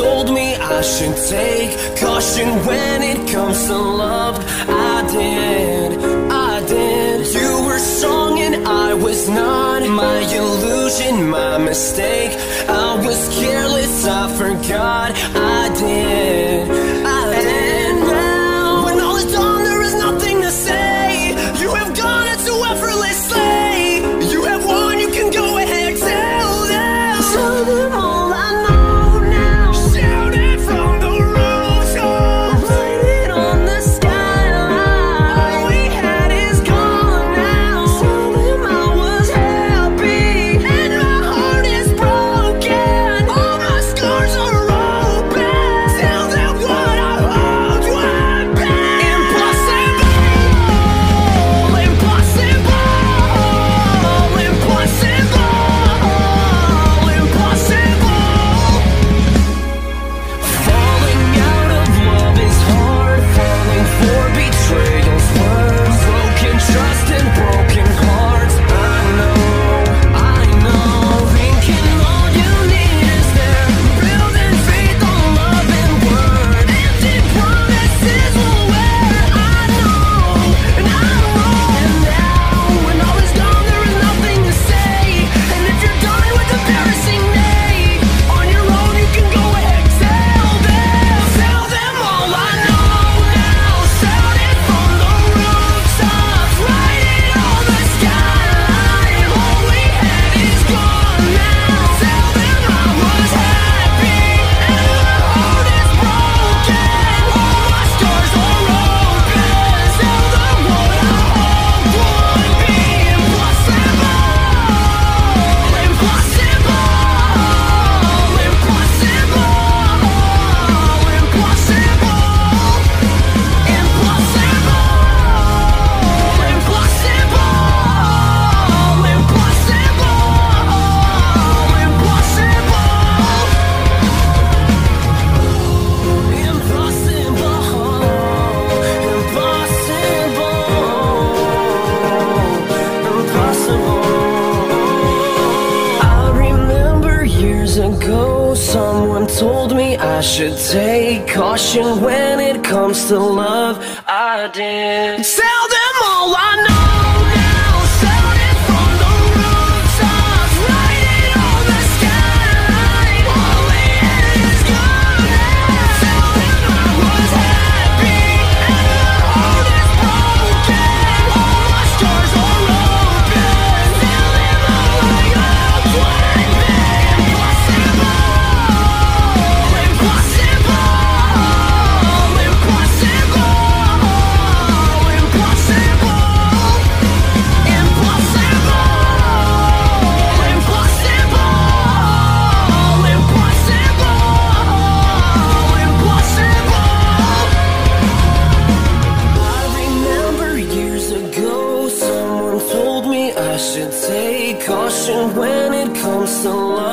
told me I should take caution when it comes to love. I did. You were strong and I was not. My illusion, my mistake. I was careless, I forgot. I did. And now, when all is done, there is nothing to say. You have gone into effortlessly. You have won, you can go ahead, tell them. Tell them all I know now. Shout it from the rooftops. Write it on the skyline. All we had is gone now. Tell them I was happy and my heart is broken. All my scars are open. Tell them what I hoped would be. Impossible, impossible, impossible, impossible. Falling out of love is hard. Falling for betrayal's worse. Broken trust and broken hearts. I know. Thinking all you need is there. Building faith on love and word. Empty promises will wear. I know, and I know. And now, when all is gone, there is nothing to say. And if you're done with embarrassing me, on your own you can go ahead, tell them all I know now. Shout it from the rooftops, write it on the skyline. All we had is gone now. Tell them I was happy and my heart is broken. All my scars are open. Tell them what I hoped would be. Impossible, impossible, ago, someone told me I should take caution when it comes to love. I did. Tell them all I know now. Shout it from the rooftops, write it on the skyline. All we had is gone now. Tell them I was happy and my heart is broken. All my scars are open. Tell them all I hoped would be. I should take caution when it comes to love.